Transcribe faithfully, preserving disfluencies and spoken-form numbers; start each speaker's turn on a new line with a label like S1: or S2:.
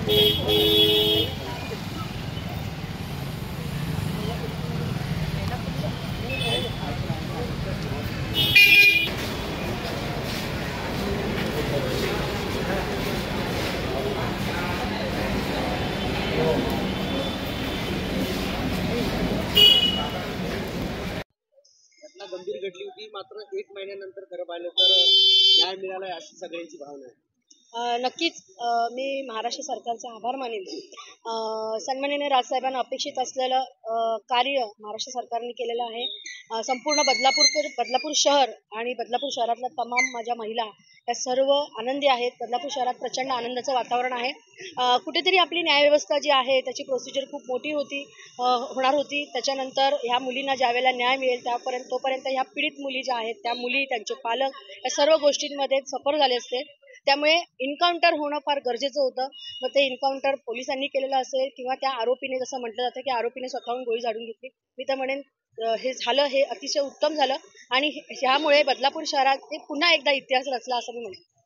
S1: घटना गंभीर घडली होती, मात्र एक महिन्यानंतर खरं पाहिलं तर न्याय मिळाला अशी सगळ्यांची भावना आहे.
S2: नक्कीच मी महाराष्ट्र सरकारचा आभार मानेन. सन्माननीय राजसाहेबांना अपेक्षित असलेलं कार्य महाराष्ट्र सरकारने केलेलं आहे. संपूर्ण बदलापूर बदलापूर शहर आणि बदलापूर शहरातल्या तमाम माझ्या महिला या सर्व आनंदी आहेत. बदलापूर शहरात प्रचंड आनंदाचं वातावरण आहे. कुठेतरी आपली न्यायव्यवस्था जी आहे त्याची प्रोसिजर खूप मोठी होती होणार होती. त्याच्यानंतर ह्या मुलींना ज्यावेळेला न्याय मिळेल त्यापर्यंत तोपर्यंत ह्या पीडित मुली ज्या आहेत त्या मुली, त्यांचे पालक या सर्व गोष्टींमध्ये सफर झाले असते. त्यामुळे इन्काउंटर होणं फार गरजेचं होतं. मग ते इन्काउंटर पोलिसांनी केलेलं असेल किंवा त्या आरोपीने, जसं म्हटलं जातं की आरोपीने स्वतःहून गोळी झाडून घेतली, मी तर म्हणेन हे झालं, हे अतिशय उत्तम झालं आणि ह्यामुळे बदलापूर शहरात पुन्हा एकदा इतिहास रचला असं मी म्हणेन.